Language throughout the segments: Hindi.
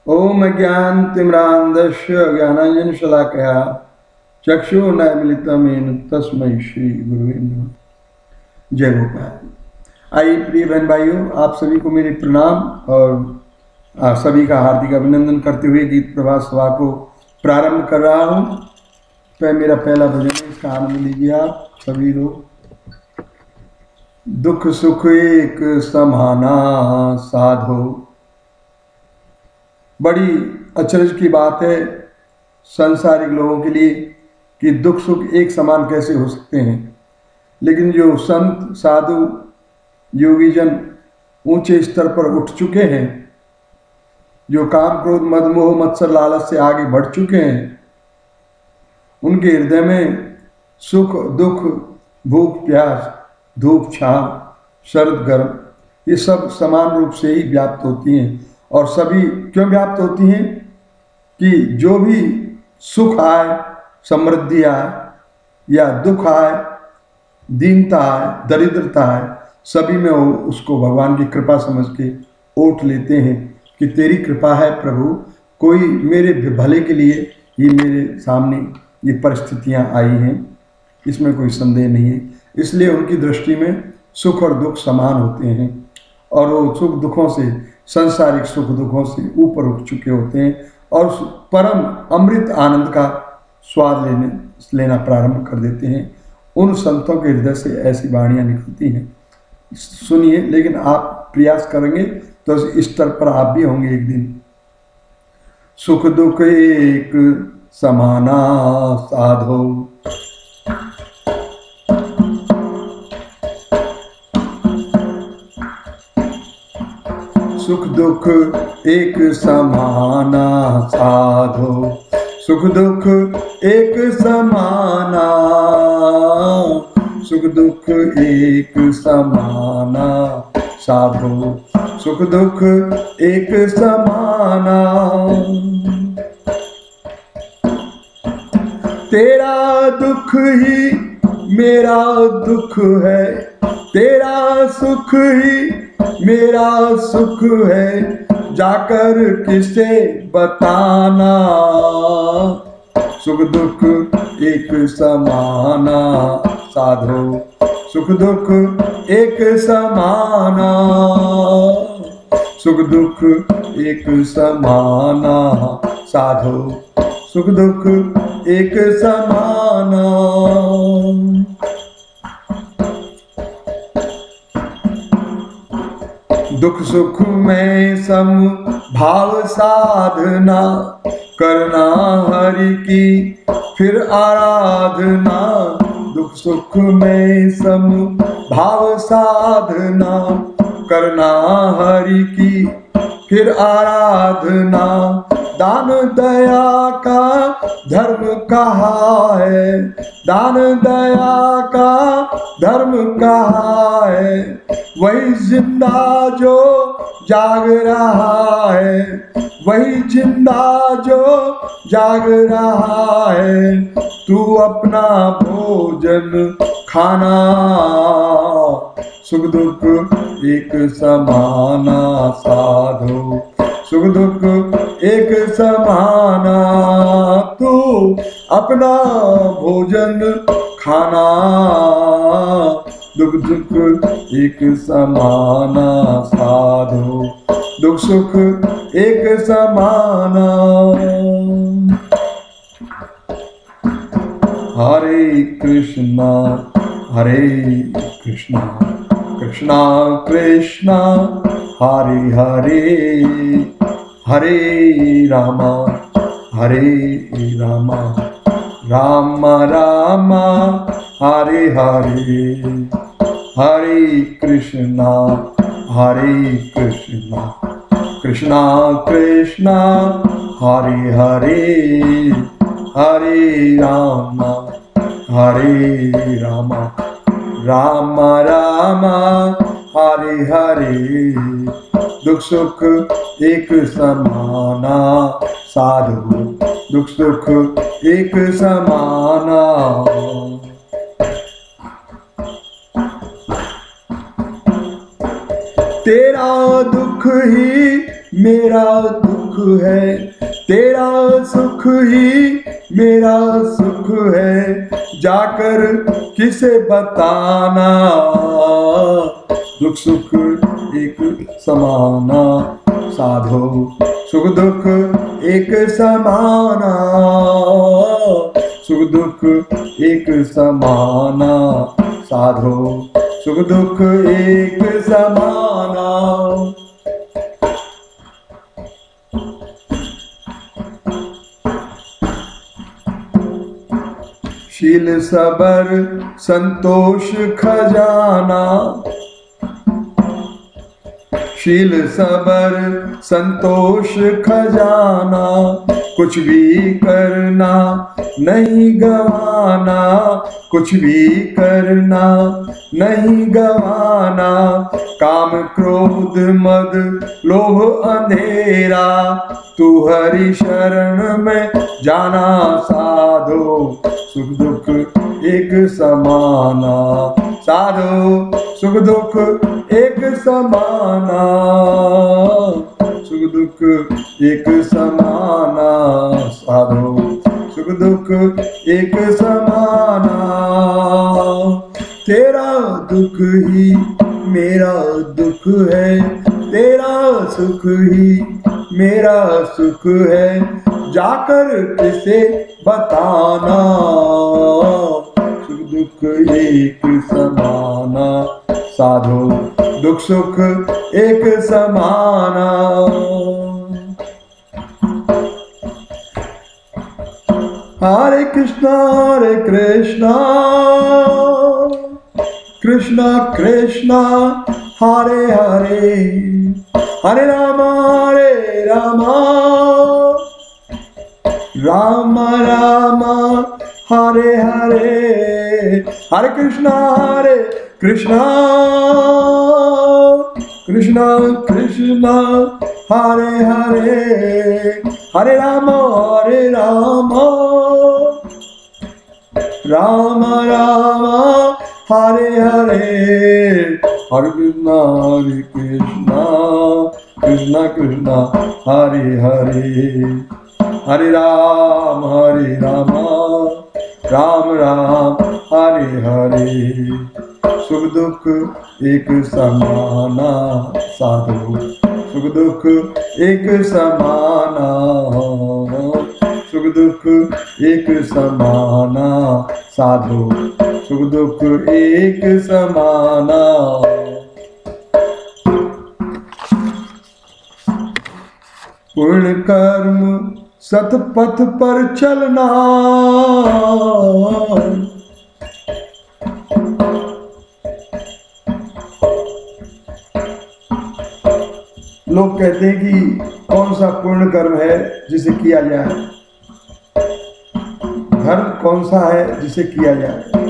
ओम ज्ञानतिमिरान्धस्य ज्ञानाञ्जनशलाकया चक्षुर्न्मीलितं येन तस्मै श्री गुरुवे नमः। जय गोपाल। आइए प्रिय बहन भाइयों, आप सभी को मेरे प्रणाम और आप सभी का हार्दिक अभिनंदन करते हुए गीत प्रभात सभा को प्रारंभ कर रहा हूँ। मेरा पहला भजन है, इसका आनंद लीजिए आप सभी लोग। दुख सुख एक समाना साधो। बड़ी अचरज की बात है संसारिक लोगों के लिए कि दुख सुख एक समान कैसे हो सकते हैं, लेकिन जो संत साधु योगी जन ऊंचे स्तर पर उठ चुके हैं, जो काम क्रोध मद मोह मत्सर लालच से आगे बढ़ चुके हैं, उनके हृदय में सुख दुख भूख प्यास धूप छाँव शरद गर्म ये सब समान रूप से ही व्याप्त होती हैं। और सभी क्यों व्याप्त होती हैं कि जो भी सुख आए, समृद्धि आए या दुख आए, दीनता आए, दरिद्रता आए, सभी में वो उसको भगवान की कृपा समझ के ओट लेते हैं कि तेरी कृपा है प्रभु, कोई मेरे भले के लिए ही मेरे सामने ये परिस्थितियां आई हैं, इसमें कोई संदेह नहीं है। इसलिए उनकी दृष्टि में सुख और दुख समान होते हैं और वो सुख दुखों से, सांसारिक सुख दुखों से ऊपर उठ चुके होते हैं और परम अमृत आनंद का स्वाद लेना प्रारंभ कर देते हैं। उन संतों के हृदय से ऐसी वाणियाँ निकलती हैं, सुनिए। लेकिन आप प्रयास करेंगे तो इस स्तर पर आप भी होंगे एक दिन। सुख दुख एक समाना साधो, सुख दुख एक समाना साधो, सुख दुख एक समाना, सुख दुख एक समाना साधो, सुख दुख एक समाना। तेरा दुख ही मेरा दुख है, तेरा सुख ही मेरा सुख है, जाकर किसे बताना। सुख दुख एक समाना साधो, सुख दुख एक समाना, सुख दुख एक समाना साधो, सुख दुख एक समाना। दुख सुख में सम भाव साधना, करना हरि की फिर आराधना। दुख सुख में सम भाव साधना, करना हरि की फिर आराधना। दान दया का धर्म कहा है, दान दया का धर्म कहा है, वही जिंदा जो जाग रहा है, वही जिंदा जो जाग रहा है। तू अपना भोजन खाना, सुख दुख एक समाना साधो, सुख दुख एक समाना। तू अपना भोजन खाना, दुख दुख एक समाना साधो, दुख सुख एक समाना। हरे कृष्णा कृष्णा कृष्णा हरे हरे, हरे रामा राम राम हरे हरे, हरे कृष्णा कृष्णा कृष्णा हरे हरे, हरे राम राम राम हरे हरे। दुख सुख एक समाना साधु, दुख सुख एक समाना। तेरा दुख ही मेरा दुख है, तेरा सुख ही मेरा सुख है, जाकर किसे बताना, दुख सुख एक समाना, साधो सुख दुख एक समाना, सुख दुख एक समाना, साधो सुख दुख एक समाना। शील सबर संतोष खजाना, शील सबर संतोष खजाना, कुछ भी करना नहीं गवाना, कुछ भी करना नहीं गवाना, काम क्रोध मद लोभ अंधेरा, तू हरि शरण में जाना, साधो सुख दुख एक समाना, साधो सुख दुख एक समाना, सुख दुख एक समाना, साधो सुख दुख एक समाना, तेरा दुख ही मेरा दुख है, तेरा सुख ही मेरा सुख है, जाकर किसे बताना, सुख दुख एक समाना, साधो दुख सुख एक समाना। हरे कृष्णा कृष्णा कृष्णा हरे हरे, हरे राम राम राम हरे हरे, हरे कृष्णा कृष्णा कृष्णा हरे हरे, हरे राम राम राम हरे हरे, हरे कृष्णा कृष्णा कृष्णा हरे हरे, हरे राम राम राम हरे हरे, सुख दुख एक समाना, साधो सुख दुख एक समाना, सुख दुख एक समाना, साधो सुख दुख एक समाना। पूर्ण कर्म सतपथ पर चलना, लोग कहते हैं कि कौन सा पूर्ण कर्म है जिसे किया जाए, धर्म कौन सा है जिसे किया जाए।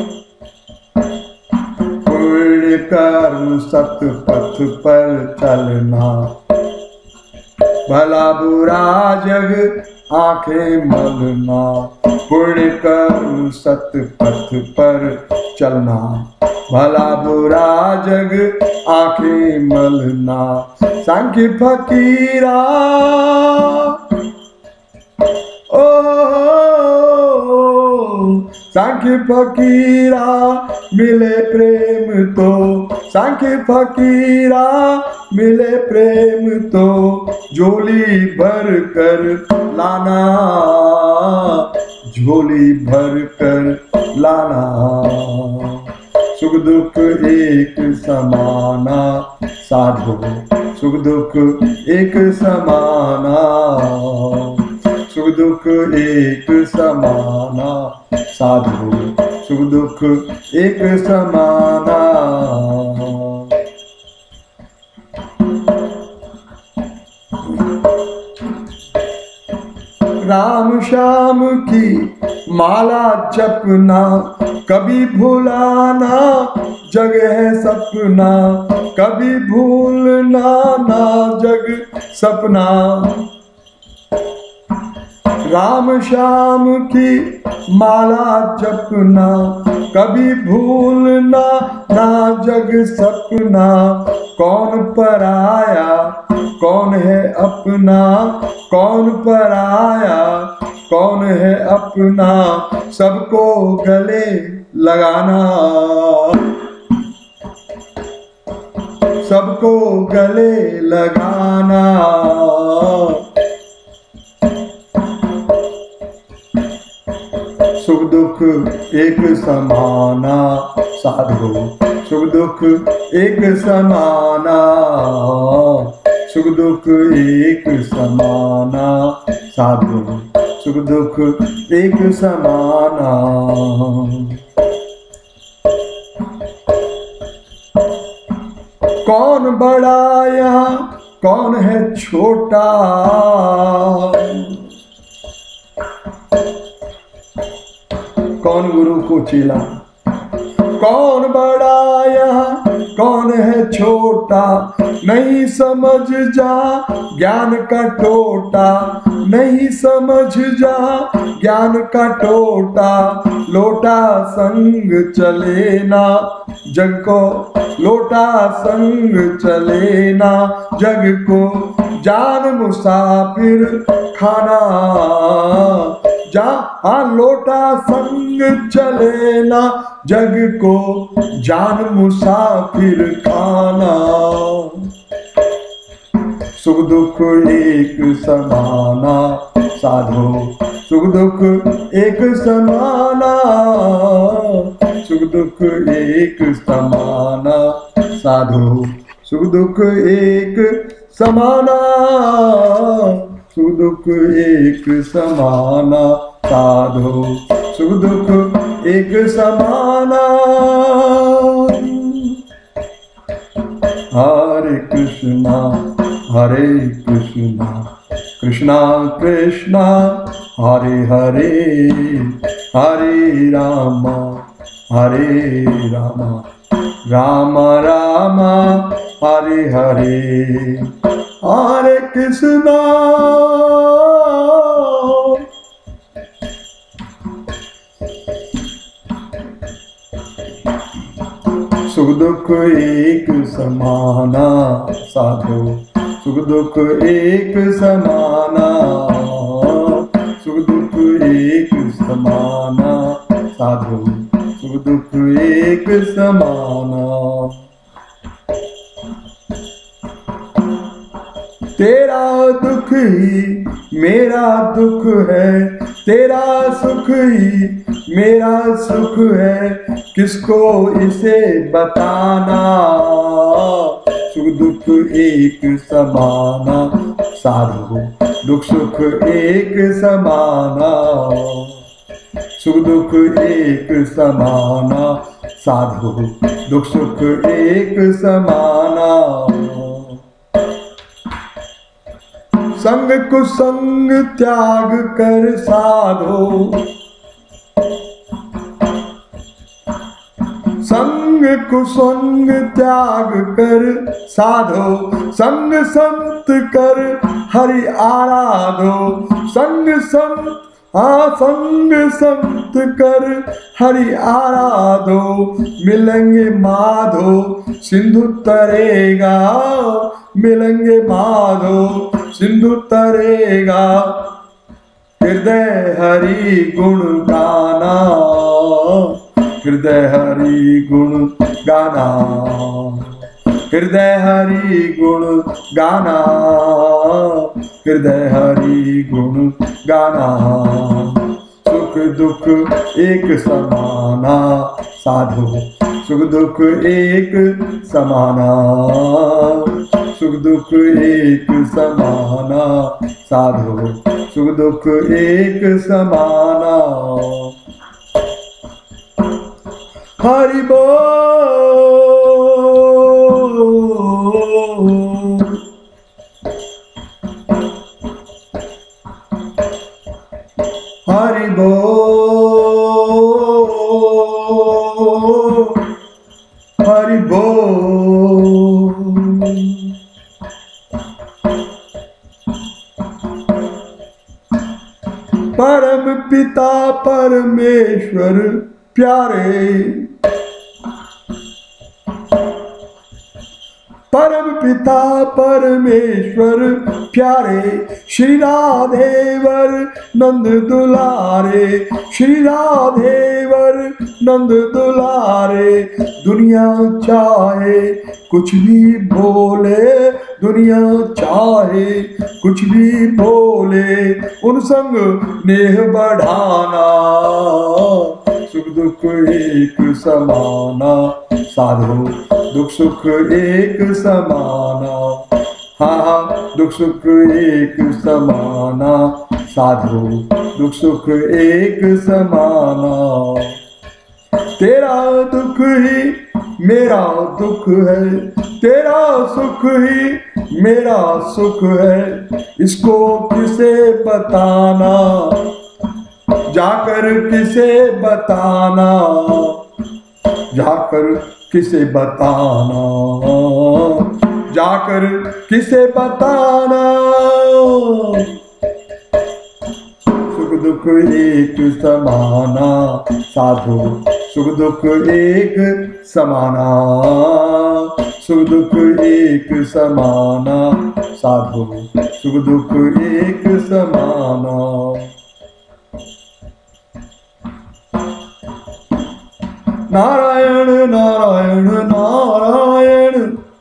पूर्ण कर्म सतपथ पर चलना, भला बुरा जग आंखें मलना, पुण्य कर्म सतपथ पर चलना, भला बुरा जग आंखें मलना, सांख्य फकीरा ओ सांख्य फकीरा मिले प्रेम तो, सांख्य फकीरा मिले प्रेम तो, झोली भर कर लाना, झोली भर कर लाना, सुख दुख एक समाना, साधो सुख दुख एक समाना, सुख दुख एक समाना, साधो सुख दुख एक समाना। राम श्याम की माला जपना, कभी भुलाना जग है सपना, कभी भूलना ना जग सपना। राम श्याम की माला जपना, कभी भूलना ना जग सपना। कौन पराया कौन है अपना, कौन पराया कौन है अपना, सबको गले लगाना, सबको गले लगाना। सुख दुख एक समाना साधो, सुख दुख एक समाना, सुख दुख एक समाना साधो, सुख दुख एक समाना। कौन बड़ा यहाँ कौन है छोटा, कौन गुरु को चेला, कौन बड़ा यहाँ कौन है छोटा। नहीं समझ जा ज्ञान का टोटा, नहीं समझ जा ज्ञान का टोटा। लोटा संग चले ना जग को, लोटा संग चले ना जग को। जान मुसाफिर खाना जहाँ लोटा संग चले ना जग को, जान मुसाफिर खाना। सुख दुख एक समाना साधो, सुख दुख एक समाना, सुख दुख एक समाना साधो, सुख दुख एक समाना, सुख दुख एक समाना साधो, सुख दुख एक समाना। हरे कृष्णा हरे कृष्णा, कृष्णा कृष्णा हरे हरे, हरे राम हरे राम, राम राम हरे हरे, हरे कृष्णा। सुख दुख एक समाना साधो, सुख दुख एक समाना, सुख दुख एक समाना साधो, सुख दुख एक समाना। तेरा दुख ही मेरा दुख है, तेरा सुख ही मेरा सुख है, किसको इसे बताना। सुख दुख एक समाना साधो, दुख सुख एक समाना, सुख दुख एक समाना साधो, दुख सुख एक समाना। संग कुसंग त्याग कर साधो, संग कुसंग त्याग कर साधो, संग संत कर हरि आराधो, संग संत संग संत कर हरि आराधो। मिलेंगे माधो सिंधु तरेगा, मिलेंगे माधो सिंधु तरेगा। हृदय हरि गुण गाना, हृदय हरि गुण गाना, हृदय हरि गुण गाना, हृदय हरि गुण गाना। सुख दुख एक समाना साधो, सुख दुख एक समाना, सुख दुख एक समाना साधो, सुख दुख एक समाना। हरि बोल, हरि बोल, हरि बोल। परम पिता परमेश्वर प्यारे, परम पिता परमेश्वर प्यारे, श्री राधेवर नंद दुलारे, श्री राधेवर नंद दुलारे। दुनिया चाहे कुछ भी बोले, दुनिया चाहे कुछ भी बोले, उन संग नेह बढ़ाना, सुख दुख एक समाना, साधो दुख सुख एक समाना, हाँ दुख सुख एक समाना, साधो दुख सुख एक समाना। तेरा दुख ही मेरा दुख है, तेरा सुख ही मेरा सुख है, इसको किसे बताना, जाकर किसे बताना, जाकर किसे बताना, जाकर किसे बताना। सुख दुख एक समाना, साधो सुख दुख एक समाना, सुख दुख एक समाना, साधो सुख दुख एक समाना। नारायण नारायण नारायण,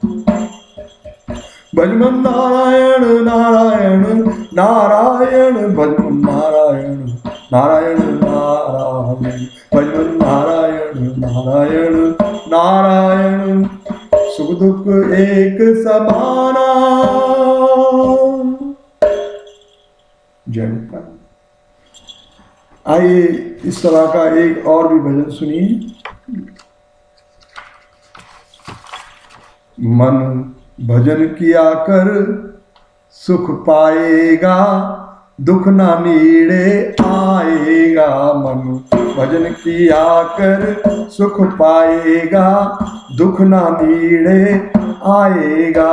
भजमन नारायण नारायण नारायण, भजमन नारायण नारायण नारायण, भजमन नारायण नारायण नारायण, सुख दुख एक समाना। जय गोपाल। आइए इस तरह का एक और भी भजन सुनिए। मन भजन किया कर सुख पाएगा, दुख ना नीड़े आएगा, मन भजन किया कर सुख पाएगा, दुख ना नीड़े आएगा।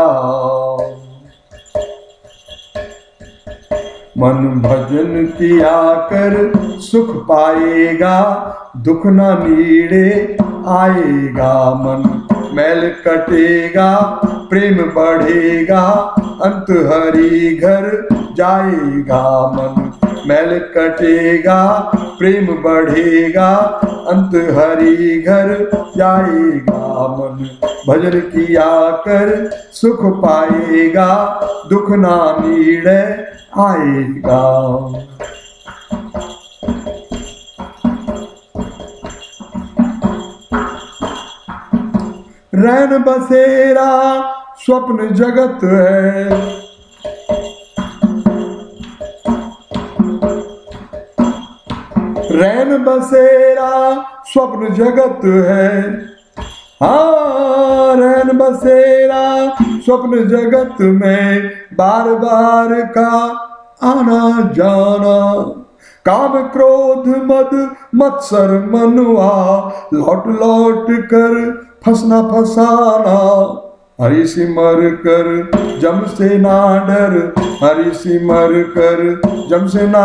मन भजन किया कर सुख पाएगा, दुख ना नीड़े आएगा, मन मैल कटेगा प्रेम बढ़ेगा, अंत हरि घर जाएगा, मन मैल कटेगा प्रेम बढ़ेगा, अंत हरि घर जाएगा, मन भजन किया कर सुख पाएगा, दुख ना नीड़े आएगा। रैन बसेरा स्वप्न जगत है, रैन बसेरा स्वप्न जगत है, हाँ रैन बसेरा स्वप्न जगत में बार बार का आना जाना, काम क्रोध मद मत्सर मनुआ, लौट लौट कर फंसना फसाना, हरि सिमर कर जम से ना डर, हरि सिमर कर जम से ना,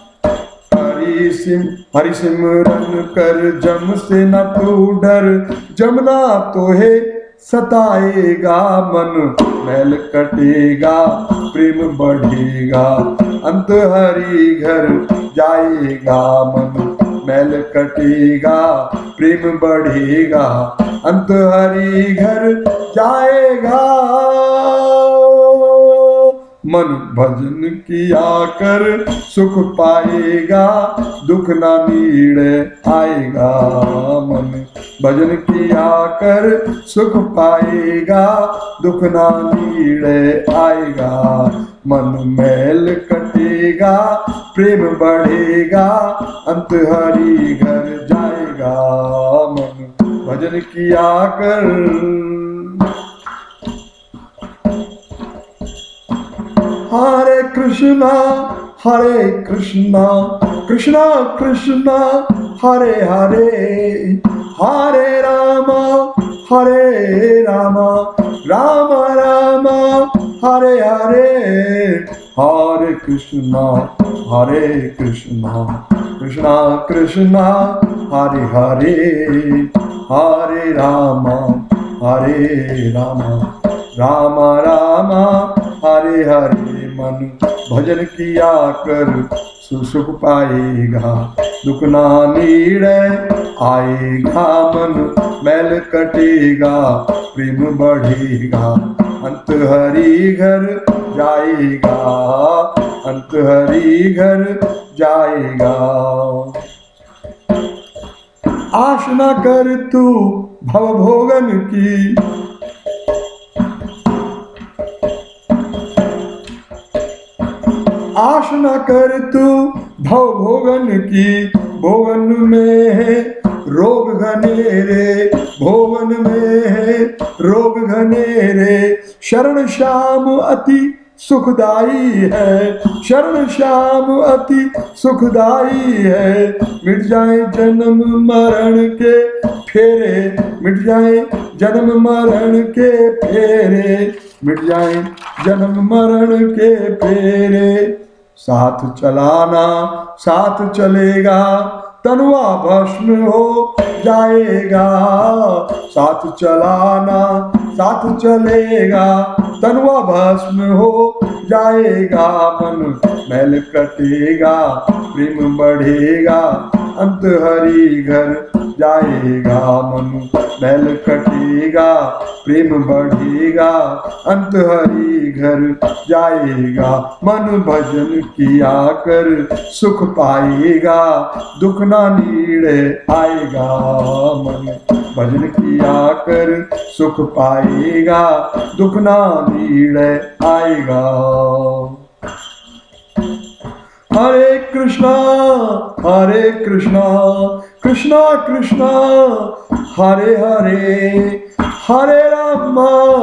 हरि सिमरन कर जम से न तू डर, जमना तो है सताएगा, मन मैल कटेगा प्रेम बढ़ेगा, अंत हरि घर जाएगा, मन मैल कटेगा प्रेम बढ़ेगा, अंत हरि घर जाएगा। मन भजन किया कर सुख पाएगा, दुख ना नीड़े आएगा, मन भजन किया कर सुख पाएगा, दुख ना नीड़े आएगा, मन मैल कटेगा प्रेम बढ़ेगा, अंत हरि घर जाएगा, मन भजन किया कर। हरे कृष्णा कृष्णा कृष्णा हरे हरे, हरे रामा राम राम हरे हरे, हरे कृष्णा कृष्णा कृष्णा हरे हरे, हरे राम राम राम हरे हरे। मन भजन किया कर सुख पाएगा, दुख ना नीड़े आएगा। मन मैल कटेगा, प्रेम बढ़ेगा, अंत हरि घर जाएगा, अंत हरि घर जाएगा। आश न कर तू भव भोगन की, आश न कर तू भव भोगन की। भोगन में है रोग घनेरे, भोगन में है रोग घनेरे। शरण श्याम अति सुखदाई है, शरण श्याम अति सुखदाई है। मिट जाए जन्म मरण के फेरे, मिट जाए जन्म मरण के फेरे, मिट जाए जन्म मरण के फेरे। साथ चलाना साथ चलेगा, तनुआ भस्म हो जाएगा। साथ चलाना साथ चलेगा, तनुआ भस्म हो जाएगा। मन मैल कटेगा, प्रेम बढ़ेगा, अंत हरि घर जाएगा। मन मैल कटेगा, प्रेम बढ़ेगा, अंत हरि घर जाएगा। मन भजन किया कर सुख पाएगा, दुख ना नीड़े आएगा। मन भजन किया कर सुख पाएगा, दुख ना नीड़े आएगा। हरे कृष्णा कृष्णा कृष्णा हरे हरे, हरे राम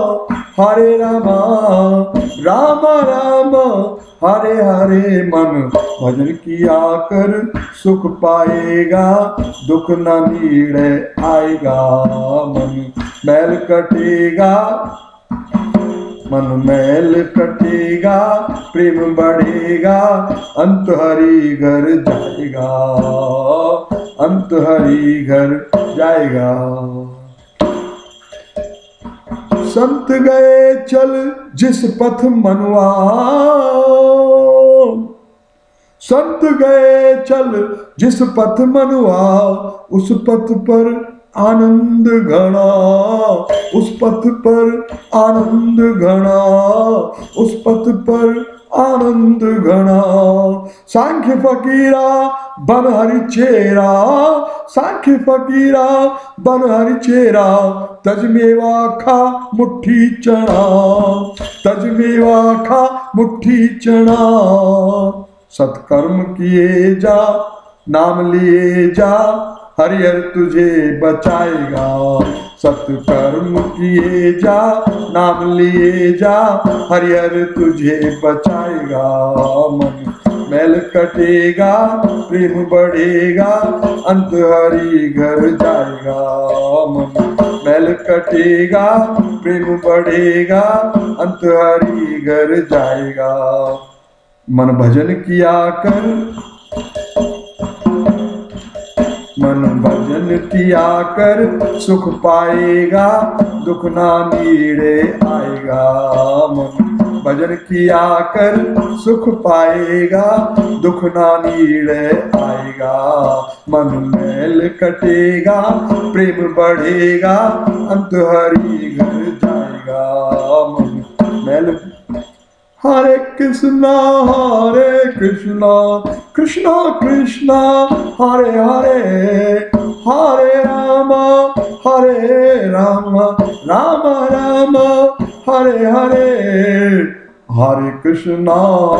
राम राम हरे हरे। मन भजन किया कर सुख पाएगा, दुख न नीड़े आएगा। मन मैल कटेगा, मन मैल कटेगा, प्रेम बढ़ेगा, अंत हरि घर जाएगा, अंत हरि घर जाएगा। संत गए चल जिस पथ मनुआ, संत गए चल जिस पथ मनुआ। उस पथ पर आनंद घना, उस पथ पर आनंद घना, उस पथ पर आनंद घना। सांख्य फकीरा बन हरि चेरा, सांख्य फकीरा बन हरि चेरा। तज मेवा खा मुट्ठी चना, तज मेवा खा मुट्ठी चना। सत्कर्म किए जा, नाम लिए जा, हरिहर तुझे बचाएगा। सत्कर्म किए जा, नाम लिए जा, हरिहर तुझे बचाएगा। मन मैल कटेगा, प्रेम बढ़ेगा, अंत हरि घर जाएगा। मन मैल कटेगा, प्रेम बढ़ेगा, अंत हरि घर जाएगा। मन भजन किया कर, मन भजन किया कर सुख पाएगा, दुख ना नीड़े आएगा। मन भजन किया कर सुख पाएगा, दुख ना नीड़े आएगा। मन मैल कटेगा, प्रेम बढ़ेगा, अंत हरि घर जाएगा। मन मैल हरे कृष्णा कृष्णा कृष्णा हरे हरे, हरे राम राम राम हरे हरे। हरे कृष्णा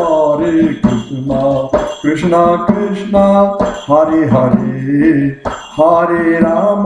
कृष्णा कृष्णा हरे हरे, हरे राम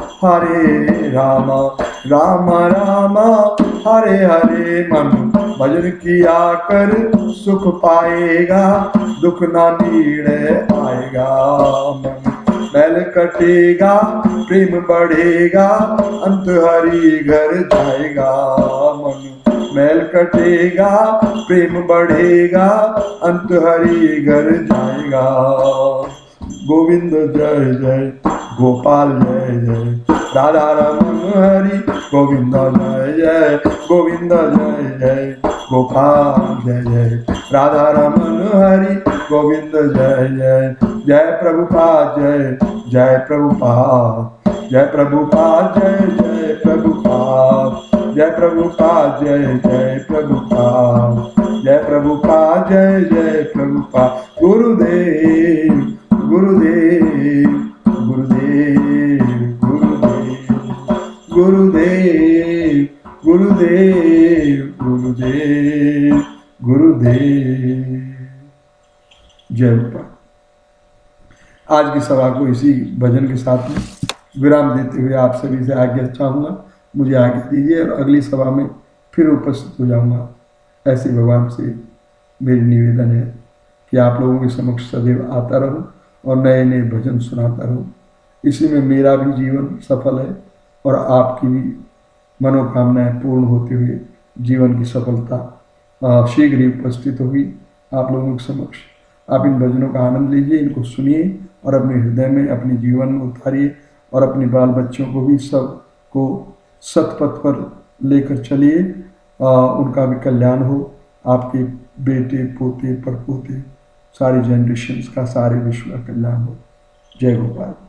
राम राम हरे हरे। मन भजन किया कर सुख पाएगा, दुख ना नीड़े आएगा। मन मैल कटेगा, प्रेम बढ़ेगा, अंत हरि घर जाएगा। मन मैल कटेगा, प्रेम बढ़ेगा, अंत हरि घर जाएगा। गोविंद जय जय, गोपाल जय जय, राधा रमन हरि गोविंद जय जय, गोविंद जय जय, गोपाल जय जय, राधा रमन हरि गोविंद जय जय। जय प्रभुपाद जय, जय प्रभुपाद, जय प्रभुपाद जय, जय प्रभुपाद, जय प्रभुपाद जय, जय प्रभुपाद, जय प्रभुपाद जय, जय प्रभुपाद। गुरुदेव गुरुदेव गुरुदेव गुरुदेव गुरुदेव गुरुदेव गुरुदेव गुरुदेव। जय गोपाल। आज की सभा को इसी भजन के साथ में विराम देते हुए आप सभी से आज्ञा चाहूँगा। मुझे आज्ञा दीजिए और अगली सभा में फिर उपस्थित हो जाऊँगा। ऐसे भगवान से मेरी निवेदन है कि आप लोगों के समक्ष सदैव आता रहूं और नए नए भजन सुनाता रहूं। इसी में मेरा भी जीवन सफल है और आपकी भी मनोकामनाएं पूर्ण होते हुए जीवन की सफलता शीघ्र ही उपस्थित होगी आप लोगों के समक्ष। आप इन भजनों का आनंद लीजिए, इनको सुनिए और अपने हृदय में, अपने जीवन में उतारिए और अपने बाल बच्चों को भी सबको सतपथ पर लेकर चलिए। उनका भी कल्याण हो, आपके बेटे पोते पड़पोते सारी जनरेशन्स का, सारे विश्व का कल्याण हो। जय गोपाल।